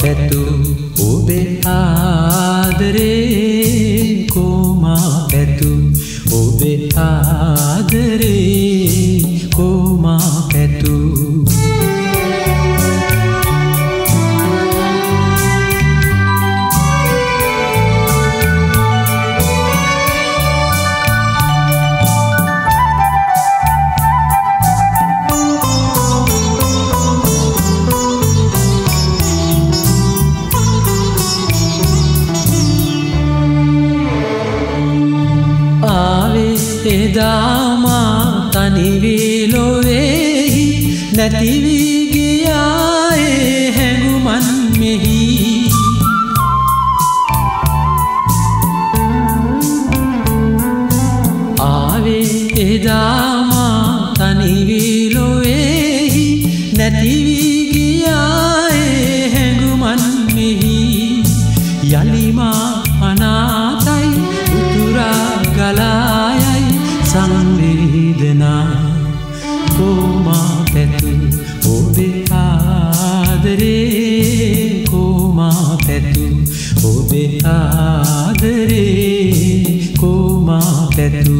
පැතු ඔබේ ආදරේ කොමා පැතු ඔබේ ආදරේ කොමා පැතු එදාමා තනිවී ලොවේහි නැතිවී ගියායේ හැඟුමන් මෙහි ආවේ එදාමා තනිවී ලොවේහි නැතිවී ගියායේ හැඟුමන් මෙහි යලිමා අනාතයි උතුරා ගලායයි සංවේදනා කොමා පැතු ඔබේ ආදරේ කොමා පැතු ඔබේ ආදරේ කොමා පැතු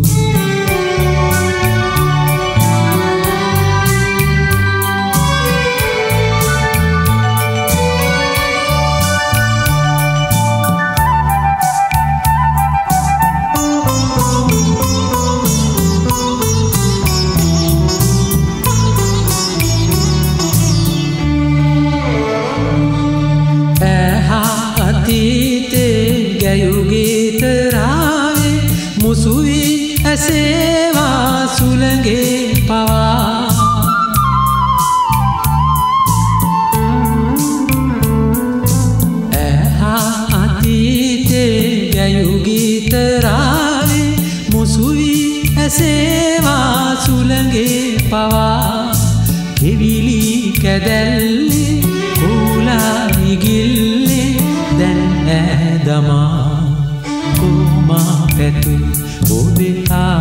යුගීතරාවේ මුසුවී ඇසේවා සුළඟේ පවා ඇහා අතීතේ යුගීතරාවේ මුසුවී ඇසේවා සුළඟේ පවා කෙවිලි කැදැල්ලේ කුලා ඉගිල්ලේ දැන් ඇදමා කොමා පැතු ඔබේ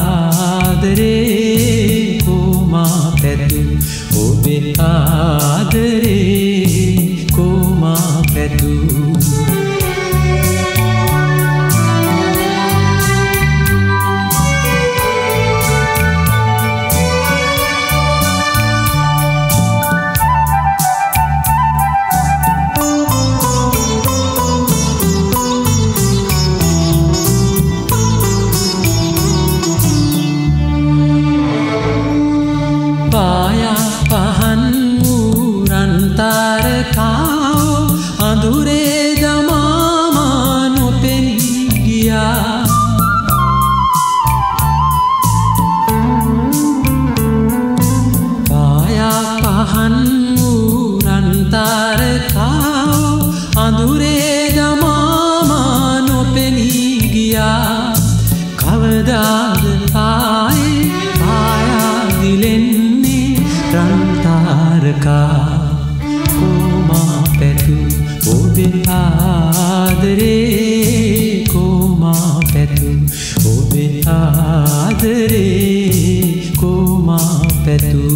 ආදරේ කොමා පැතු ඔබේ ආදරේ කොමා පැතු පහන් වූරන් තාරකාවෝ අඳුරේ දමාමා නොපෙනී ගියා පහන් වූරන් තාරකාවෝ අඳුරේ දමාමා නොපෙනී ගියා කවදාද ආයේ පායාදිලෙන්නේ රන්තාරකා කොමා පැතු ඔබේ ආදරේ කොමා පැතු ඔබේ ආදරේ කොමා පැතු